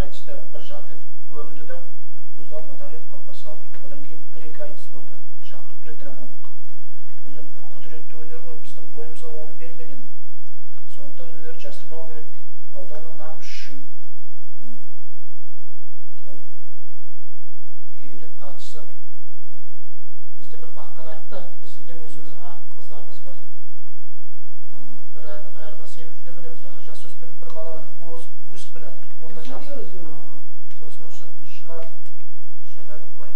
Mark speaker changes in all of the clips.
Speaker 1: айтыста бір жарқ етіп көрінді да өз алдына тағет қалыпқа салып, одан кейін бір-екі айтыс болды, шақырып келтіре алмадық. Бұл енді бір құдіретті өнер ғой, біздің бойымызға оны бермеген. Сондықтан өнер жасырмау керек, ауданның намысы үшін. Сол келіп қатысып, бізде бір мақтанайық та, біздің де өзіміздің ақын қыздарымыз бар. Бір әрін қайырға сеуіп жүре береміз, жасөспірім бір бала өсіп келеді. Ол да жақсы. Сосын осы шынар былай.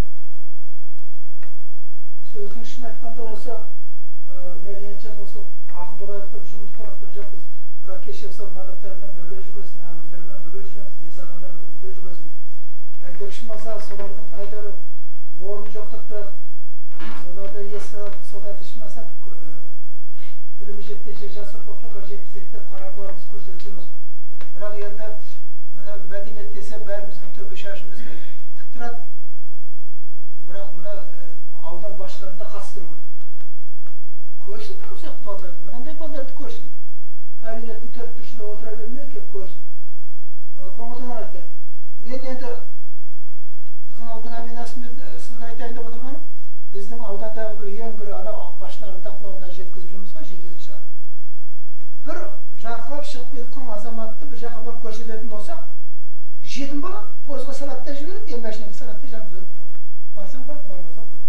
Speaker 2: Сөздің шын айтқанда осы мәдениетшен осы ақын болайық деп жұмыс құратын жоқпыз. Бірақ кеше сол манаптармен бірге жүргесін, әмірлермен бірге жүргесін, есағандармен бірге жүргесін. Әйтеуір шымаса солардың әйтеуір орын жоқтық та соларды еске алып, соларды шымаса тіліміз жеткенше жас ұрпақтарға жеткізейік деп қарағыларымыз көрсетеміз ғой. Бірақ енді мына мәдениет десе бәріміздің төбе шашымыз тік тұрады. Бірақ мына аудан басшыларында қатыстыру керек. Көрсін бұл сияқты балдарды, мынандай балдарды көрсін. Кабинеттің төрт бұрышында отыра бермей, кеп көрсін. Көңілден айтайын. Мен енді біздің аудан әминасымен сізге айтайын деп отырғаным, біздің аудандағы бір ең бір басшыларының құлағына жеткізіп жүрміз ғой, жететін шығар. Бір жарқылап шығып кеткен азаматты бір жаққа барып көрсететін болсақ, жетім бала пойызға салады да жібереді, машинаға салады да жаңғыз барсаң бар, бармасаң қой.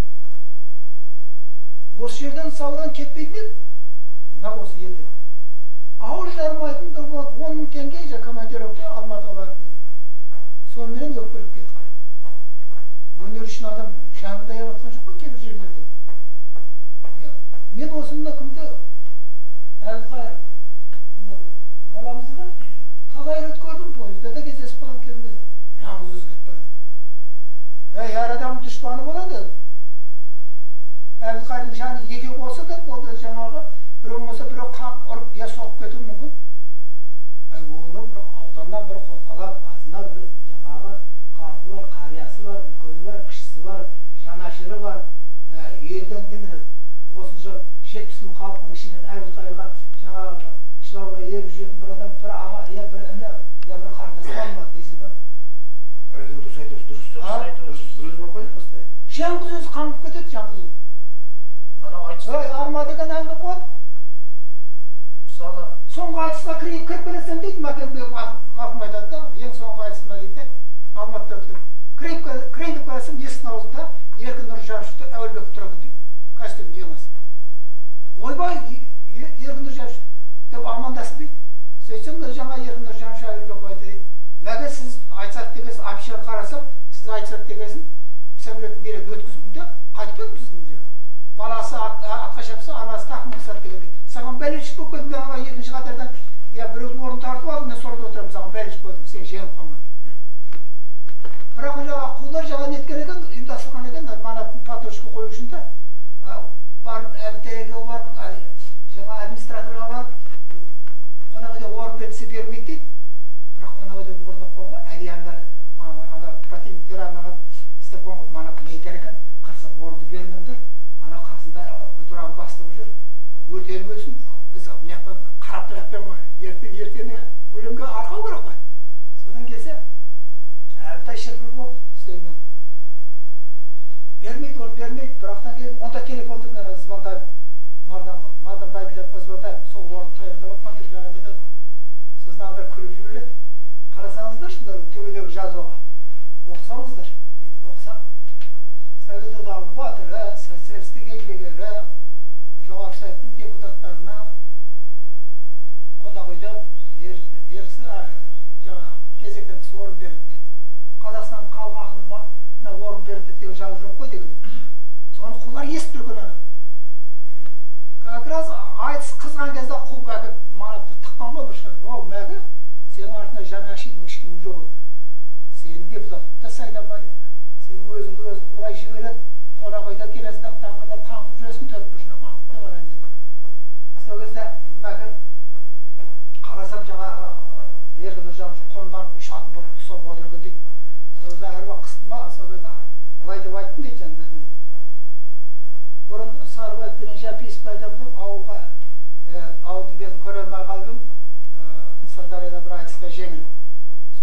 Speaker 2: Осы жерден сауыран кетпейтін еді, мына осы елде. Ауыз жармайтын 10 мың теңге командировка Алматыға барып келді. Сонымен өкпеліп кетті. Өнер үшін адам жанында яватқан жоқ қой кейбір жерлерде. Мен осында кімді Әбілқайыр баламызды да талай рет көрдім, пойызда да кездесіп қалам кейбір кезде. Жалғыз өзі кетіп барады. Әр адамның дұшпаны болады. Әбілқайырдың жаны екеу болса да, ол да жаңағы біреу болса біреу қағып ұрып я соғып кетуі мүмкін. Оны бір ауданнан бір қопалап, басына бір жаңағы қарты бар, қариясы бар, үлкені бар, кішісі бар, жанашыры бар. Елден кейін осынша 70 мың халықтың ішінен Әбілқайырға жаңағы шылауына еріп жүретін бір адам, бір аға, я бір іні, я бір қарындас болмады дейсің ба?
Speaker 3: Дұрыс айтасыз, дұрыс өзімен қойып бастайды.
Speaker 2: Жалғыз өзі қаңғып кетеді, жалғыз өзі.
Speaker 1: Анау айтыс.
Speaker 2: Арма деген әңгіме қойды.
Speaker 1: Мысалы,
Speaker 2: соңғы айтысқа кіріп келесем дейді, марқұм айтады да, ең соңғы айтысыма дейді, Алматыда өткен. Кірейін деп келесем, есіктің аузында Еркін Нұржаншевті Әуелбеков тұр екен дейді, костюм киемez. Ойбай, Еркін Нұржаншев деп амандасып дейді. Сөйтсем, жаңа Еркін Нұржаншев Әуелбеков айтты дейді. Мәге сіз айтсат дегесін, афишаны қарасам, сіз айтсат дегесін, самолеттің береді өткізгенде қайтып келді біздің жерге. Баласы атқа шапса, анасы тақымын сат дегенде. Саған бәлешік болып келдім, мен ана екінші қатардан біреудің орнын тартып алдым, мен соларда отырамын, саған бәлешік болдым, сен жеңіп қалмадың. Бірақ жаңа құлдар жаңа неткен екен, ұйымдастырған екен, манаттың патошқа қою үшін де барып, әлтеге барып, жаңа администраторға барып, қонағыда орын берілсе бермейді дейді. Бірақ қонағыда орындап қойған ғой, әлияндар, противниктер анаған істеп қойған ғой, манаттың айтар екен, қарсы орынды бермеңдер, ана қасында көтерағын бастығы жүр, өртеніп өлсін, біз мынаяқтан қарап тұрайық деп ғой, ертеңіне өлімге арқау керек қой. Содан келсе, Әбілтай шіркіл болып істеймен. Бермейді, оны бермейді, бірақтан кейін, онда телефонды мен звондаймын. Мардан Байділепқа звондаймын, сол орын таяғдап атқан деп жаңа нетеді ғой. Сосын аңдар күліп жібереді. Қарасаңыздар, шындар төбедегі жазуға. Оқысаңыздар, дейді, оқысақ. Совет одағының батыры, социалистік еңбек ері, жоғарғы советтің депутаттарына қонақ үйден кезектен тыс орын берді деді. Қазақстанның халық ақынына орын берді деген жазу жоқ қой деген. Соны құлдар естіп тұрған ана. Как раз айтыс қызған кезде құл әкеп манапты тыққан ғой бір шығар. О, мәгі, сенің артында жаны ашитын ешкім жоқ еді. Сені депутаттың да сайламайды. Сен өзіңді бұлай жібереді. Қонақ үйден келесің таңғырдап қаңғып жүресің, төрт бұрышына қаңғып деп барайын деп. Сол кезде мәгі қарасам жаңағы Еркін Нұржаншев қондан үш атын бұрып тұсап отыр екен дейді. Сол кезде әруақ қысты ма, сол кезде былай деп айттым дейді жаңағы. Бұрын Сарыбаев пен Жапиевті айтамын, ауылдың бетін көре алмай қалдым, Сырдарияда бір айтыста жеңіліп.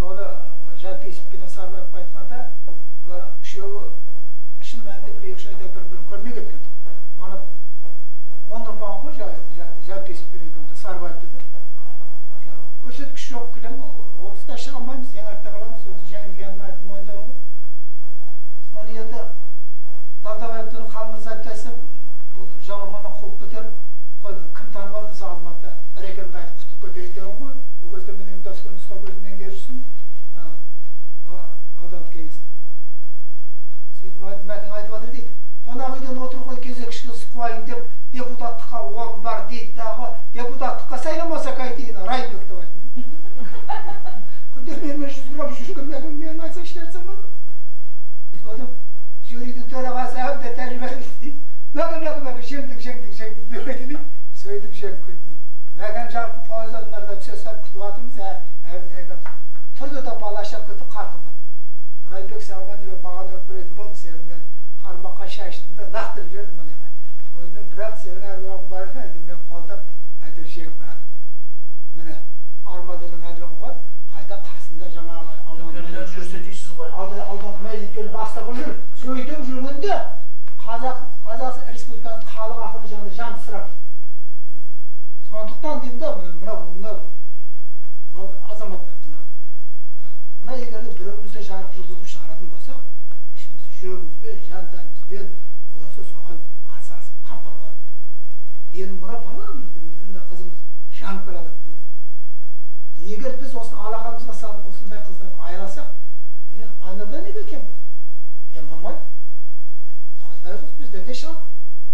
Speaker 2: Соны Жанпейісовпен Сарыбаевқа айтқанда, бұлар үшеуі шын мәнінде бір екі айда бір-бірін көрмей кеткен. Мана Оныр баған ғой Жанпейісовпен екеумізді Сарыбаевты да. Көрсеткіш жоқ кілең, облыста шыға алмаймыз, ең артта қаламыз, өзі жеңілгенін айтып мойындаған ғой. Соны енді Дағдабаевтың Қалмырза айтып айтса, жаңғырғаннан қолып көтеріп, кім танып алды, Алматыда әрекенді айтып құттып көтерейік деген ғой. Ол кезде мен ұйымдастыру нұсқа бөлім меңгерушісін аудандық кеңесте. Сөйтіп Мәкең айтып жатыр дейді. Қонақ үйден отыр ғой, кезекшіге қойын деп, депутаттыққа орын бар дейді дағы, депутаттыққа сайламаса қайтейін, Райымбек деп айтын. Күндермен 100 грамм жүрген Мәкең мен айтса іштерсем болды. Содан жюридің төрағасы әбді тәжірибелі дейді. Мәкең жеңдік деп айтты. Сөйтіп жеңіп кетті. Мәкең жарқын пойыздан нарда түсе сап күтіп жатырмыз, әбді түрлі де балаша күтіп қарқылдап. Райымбек саған маған өп беретін болдың, сені мен қармаққа шай іштім де лақтырып жібердім балаға. Оймен бірақ сенің әруағың бар екен, мен қолдап әйтеуір жеңіп бардым. Міне Арма деген әруағы бар, қайда қасында жаңағы
Speaker 1: Дүкендер жүрсе дейсіз ғой.
Speaker 2: Аудандық мәдениет бастығы жүр. Сөйтіп жүргенде Қазақ Республиканың халық ақыны жанында жансырап. Сондықтан деймін да, мына азаматтар, мына егер біреуімізді жарық жұлдызып шығаратын болсақ, ішіміз жүрегімізбен, жан-тәнімізбен осы соған атсалысып қамқор болады. Енді мына баламыз, мына қызымыз жанып қалады. Егер біз осыны алақанымызға салып осындай қыздарды айласақ, Айнұрда неге кем болады? Кем болмайды. Қайдай қыз бізден де шығады.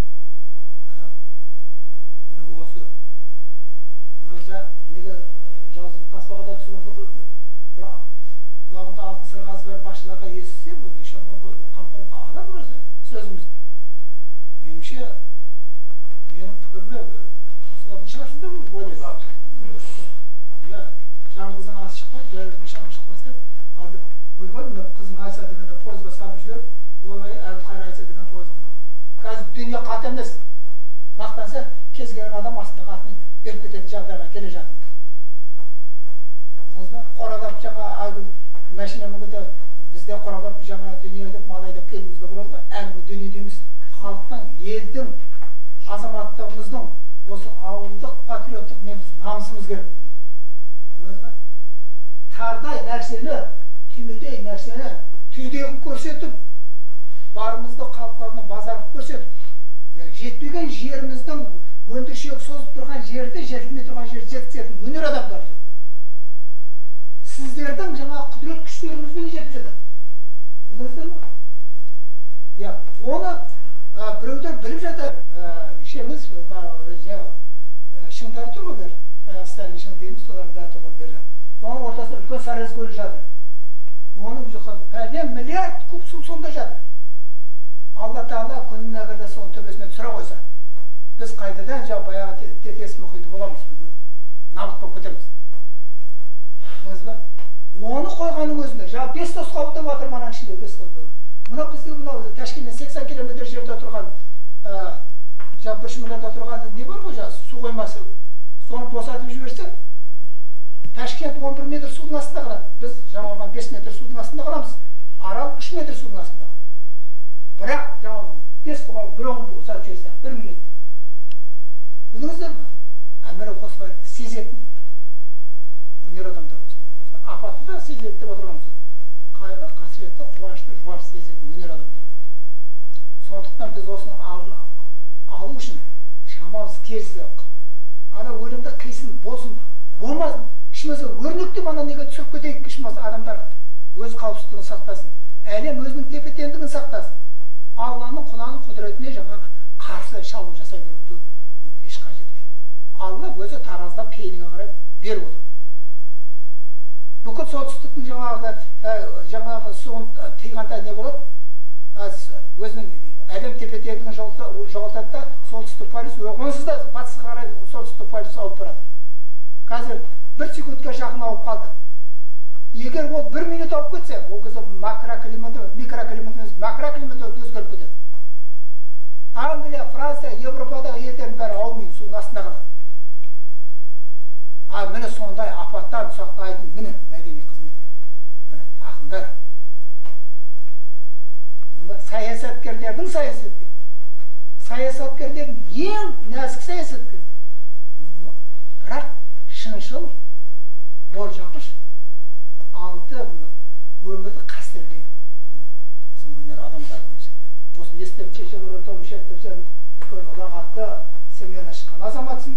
Speaker 2: Міне осы Мына неге жазылып таспаға да түсіп отыр ғой. Бірақ құлағында алтын сырғасы бар басшыларға естісе, бұл қамқорлыққа алар өзі сөзімізді. Меніңше, менің пікірімде осылардың шығарсыздар бұл ойлайды. Жаңғыздың асы шықпайды, жәрілдің шағым шықпас деп, ойбай, қызың айтса дегенде пойызға салып жіберіп, олай Әбілқайыр айтса деген пойыз. Қазір дүние қат емес. Мақтанса, кез келген адам астында қатын беріп кететін жағдайға келе жатыр. Қорадап жаңа машина мүгіді бізде қорадап жаңа дүние деп мал айдап келуімізге болады ғой. Әңгіме дүние дейміз. Халықтың, елдің, азаматтығымыздың осы ауылдық патриоттық намысымыз керек. Тардай нәрсені, түймедей нәрсені түйдегі көрсетіп, барымызды халықтарына базарып көрсетіп, жетпеген жеріміздің өндіршегі созып тұрған жерді, жетілмей тұрған жерді жеткізетін өнер адамдар жетті. Сіздердің жаңа құдірет күштеріңізбен жетіп жатыр. Білдіңіздер ме? Оны біреулер біліп жатыр. Шеңіз шыңдар тұр ғой бер. Сталин шың дейміз, солардың да тұр ғой бер. Соның ортасында үлкен Сарез көлі жатыр. Оның пәлен миллиард куб су сонда жатыр. Алла Тағала күніне қырда соның төбесіне түсіре қойса, біз қайтадан баяғы тетес мұхиты боламыз. Набытпен көтереміз. Оны қойғаның өзінде, 5 тосқауып деп жатыр мананың ішінде 5 тосқауып. Мына біздегі Ташкенттен 80 километр жерде тұрған, 1 миллионда тұрған не бар ғой, су қоймасы. Соны босатып жіберсе, Ташкент 11 метр судың астында қалады. Біз жаңағы 5 метр судың астында қаламыз. Арал 3 метр судың астында қалады. Бірақ жаңағы 5 бұған біреуін босатып жіберсе, 1 минутта. Білдіңіздер ме? Әмірі қосбайды сезетін өнер адамдар болсын. Апатты да сезетін деп отырғанымыз. Қайғы, қасіретті, қуанышты, жұбаныш сезетін өнер адамдар. Сондықтан біз осыны алу үшін шамамыз келсе, ана өлімді қисын, болсын, болмасын, ішімізде өрнекті мана неге түсіріп кетейік, ішімізде адамдар өз қауіпсіздігін сақтасын, әлем өзінің тепе-теңдігін сақтасын. Алланың Құданың құдіретіне жаңағы қарсы шабуыл жасай беруді еш қажет жоқ. Алла өзі таразда пейіліңе қарай беріп отыр. Бүкіл солтүстіктің жаңағы суын тыйғанда не болады? Өзінің әлем тепе-теңдігін жоғалтады да солтүстік полюс, онсыз да батысқа қарай солтүстік полюс ауып барады. Қазір 1 секундқа жақын ауып қалды. Егер ол 1 минут ауып кетсе, ол кезде микроклимат өзгеріп кетеді. Англия, Франция, Европадағы елдердің бәрі ауылмен судың астында қалады. Міне сондай апаттан сақтайтын міне мәдени қызметкер. siyasatkerlerдің саясаткерлердің ең нәзік саясаткерлер. Бірақ шыншыл, болжағыш, алды өмірді қастерлейді. Біздің өнер адамдар көрсетеді. Осы естіп шеше көрген Томшек деп сен үлкен ұлағатты семьядан шыққан азаматсың.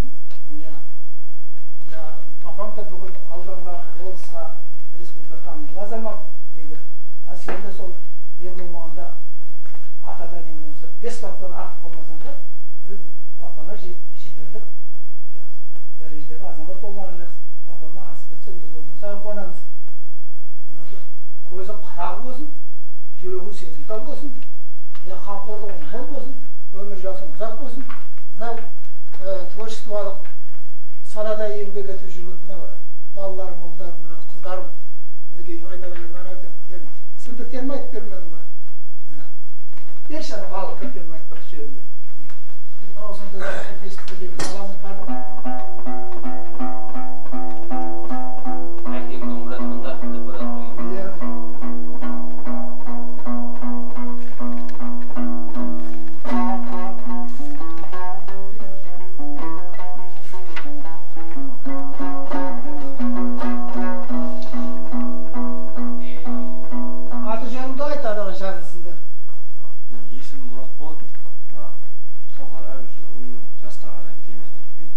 Speaker 2: Папаң да бүкіл ауданға, облысқа, республика танымал азамат. Ал сен де сол ең болмағанда атадан ең болса 5 баптан артық болмасаң да папаңа жетерлік дәрежедегі азамат болғаны жақсы. Папама асып кетсең біз ондан сайын қуанамыз. Көзі қырағы болсын, жүрегің сезімтал болсын, қамқорлығың мол болсын, өмір жасың ұзақ болсын. Мынау творчестволық салада еңбек етіп жүрген мынау балаларым, ұлдарым, мынау қыздарым, мінекей айналайын айтып келдім. Сілбектерім айтып бермедің ба? Берші ана халық кіртерім айтып бір жерінде. Осында естіп келген баламыз бар.
Speaker 4: Әкем домбырасы мында күтіп барады ғой.
Speaker 2: Аты жөніңді айт адағы жазылсындар.
Speaker 3: Есімім Мұрат болады. Шалқар Әбішұлының жастарға темесін айтпейді.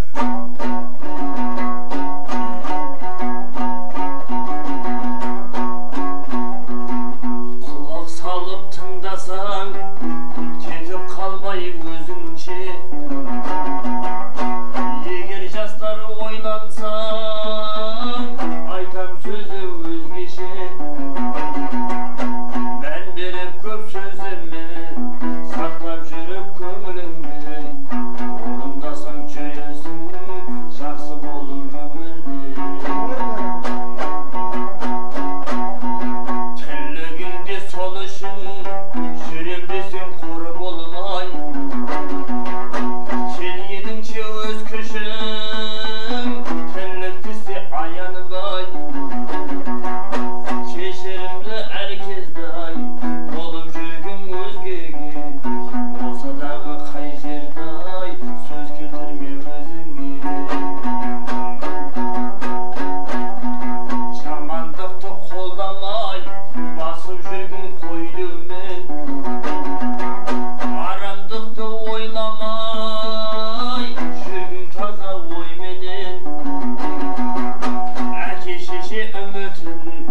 Speaker 4: Құлақ салып тыңдасаң, кетіп қалмай өзіңше. Егер жастар ойлансаң, айтам сөзі өзгеше. Мән беріп көп сөзіме, сақтап жүріп көңіліңде. Орындасаң жүресің, жақсы болып өмірде. Тірлігіңде сол үшін жүрем десең қоры болмай. Келгеніңше өз күшің, тірлік түсте аянбай. Кешірімді әркездай болып жүргің өзгеге. Болса дағы қай жердай сөз келтірме өзіңе. Жамандықты қолдамай басып жүргің қойдымен. Арамдықты ойламай жүргің таза ойменен. Әке шеше үмітін